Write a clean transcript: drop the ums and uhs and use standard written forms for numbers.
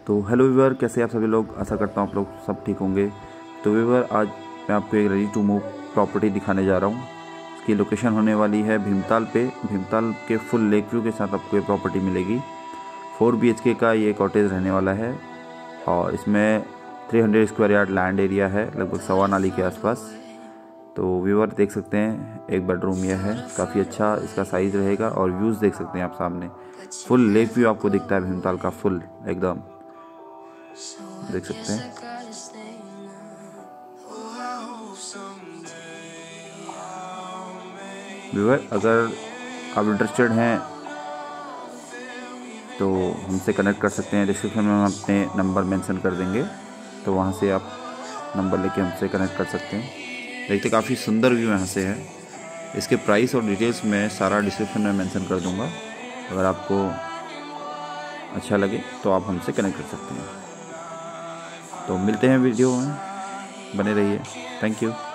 तो hello viewer, कैसे आप सभी लोग। आशा करता हूँ आप लोग सब ठीक होंगे। तो व्यूअर, आज मैं आपको एक रेडी टू मूव प्रॉपर्टी दिखाने जा रहा हूँ। इसकी लोकेशन होने वाली है भीमताल पे। भीमताल के फुल लेक व्यू के साथ आपको ये प्रॉपर्टी मिलेगी। 4 BHK का ये कॉटेज रहने वाला है और इसमें 300 स्क्वायर यार्ड लैंड एरिया है, लगभग 1.25 नाली के आसपास। तो व्यूअर देख सकते हैं, एक बेडरूम यह है, काफ़ी अच्छा इसका साइज़ रहेगा और व्यूज़ देख सकते हैं आप सामने। फुल लेक व्यू आपको दिखता है भीमताल का, फुल एकदम देख सकते हैं। व्यूअर, अगर आप इंटरेस्टेड हैं तो हमसे कनेक्ट कर सकते हैं। डिस्क्रिप्शन में हम अपने नंबर मेंशन कर देंगे, तो वहाँ से आप नंबर लेके हमसे कनेक्ट कर सकते हैं। देखते काफ़ी सुंदर व्यू यहाँ से है। इसके प्राइस और डिटेल्स मैं सारा डिस्क्रिप्शन में मेंशन कर दूँगा। अगर आपको अच्छा लगे तो आप हमसे कनेक्ट कर सकते हैं। तो मिलते हैं वीडियो में, बने रहिए। Thank you.